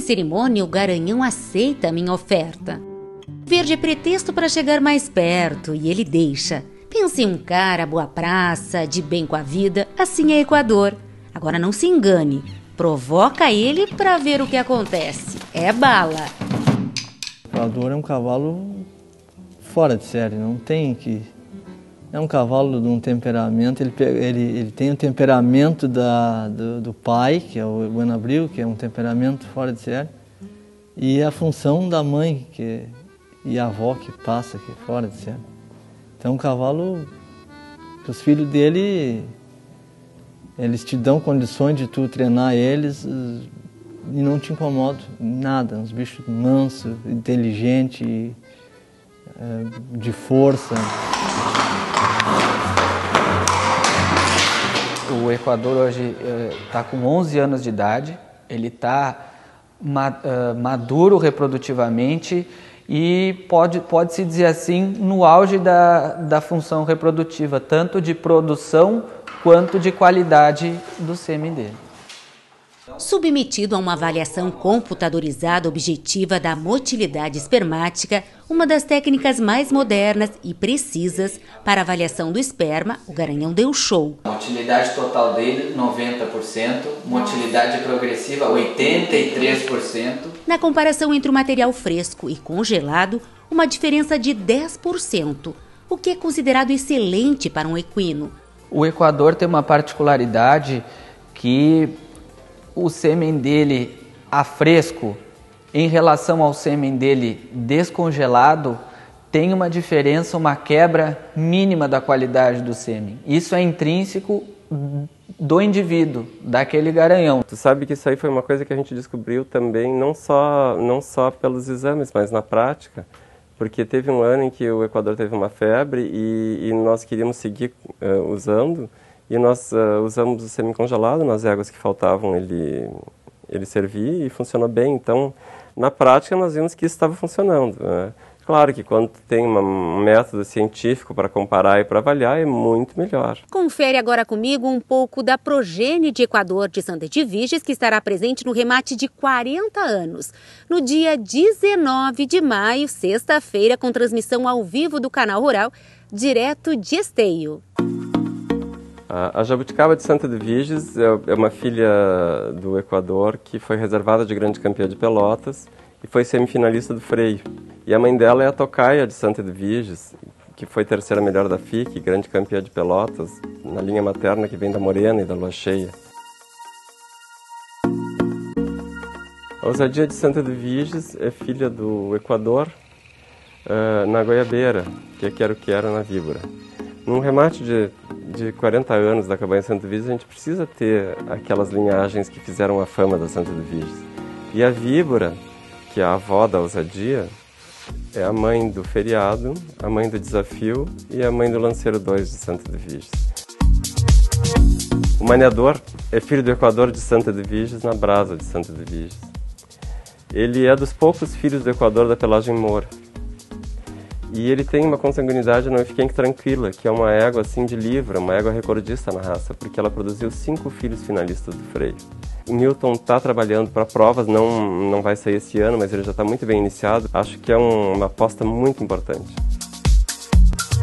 cerimônia, o garanhão aceita a minha oferta. Verde é pretexto para chegar mais perto e ele deixa. Pensa em um cara boa praça, de bem com a vida, assim é Equador. Agora não se engane, provoca ele para ver o que acontece. É bala. Equador é um cavalo fora de série, não tem que... É um cavalo de um temperamento, ele tem o temperamento do pai, que é o Buenabril, que é um temperamento fora de série, e a função da mãe e a avó que passa, que é fora de série. Então um cavalo que os filhos dele, eles te dão condições de tu treinar eles e não te incomodam em nada. Uns bichos mansos, inteligentes, de força. O Equador hoje está com 11 anos de idade, ele está maduro reprodutivamente e pode-se dizer assim, no auge da função reprodutiva, tanto de produção quanto de qualidade do sêmen dele. Submetido a uma avaliação computadorizada objetiva da motilidade espermática, uma das técnicas mais modernas e precisas para avaliação do esperma, o garanhão deu show. A motilidade total dele, 90%, motilidade progressiva, 83%. Na comparação entre o material fresco e congelado, uma diferença de 10%, o que é considerado excelente para um equino. O Equador tem uma particularidade que o sêmen dele a fresco, em relação ao sêmen dele descongelado, tem uma diferença, uma quebra mínima da qualidade do sêmen. Isso é intrínseco do indivíduo, daquele garanhão. Tu sabe que isso aí foi uma coisa que a gente descobriu também, não só pelos exames, mas na prática, porque teve um ano em que o Equador teve uma febre e nós queríamos seguir usando, e nós usamos o semi-congelado nas éguas que faltavam ele servir e funcionou bem. Então, na prática, nós vimos que isso estava funcionando, né? Claro que quando tem um método científico para comparar e para avaliar, é muito melhor. Confere agora comigo um pouco da progênie de Equador de Santa Edviges, que estará presente no remate de 40 anos, no dia 19 de maio, sexta-feira, com transmissão ao vivo do Canal Rural, direto de Esteio. A jabuticaba de Santa Edviges é uma filha do Equador que foi reservada de grande campeã de Pelotas e foi semifinalista do freio. E a mãe dela é a tocaia de Santa Edviges, que foi terceira melhor da FIC, grande campeã de Pelotas, na linha materna que vem da Morena e da Lua Cheia. A ousadia de Santa Edviges é filha do Equador na goiabeira, que é quero-quero na víbora. Num remate de 40 anos da cabanha Santa Edviges, a gente precisa ter aquelas linhagens que fizeram a fama da Santa Edviges. E a víbora, que é a avó da ousadia, é a mãe do feriado, a mãe do desafio e a mãe do lanceiro 2 de Santa Edviges. O maniador é filho do Equador de Santa Edviges na brasa de Santa Edviges. Ele é dos poucos filhos do Equador da pelagem Moura. E ele tem uma consanguinidade não fiquem tranquila, que é uma égua assim de livra, uma égua recordista na raça, porque ela produziu 5 filhos finalistas do freio. O Newton está trabalhando para provas, não vai sair esse ano, mas ele já está muito bem iniciado. Acho que é uma aposta muito importante.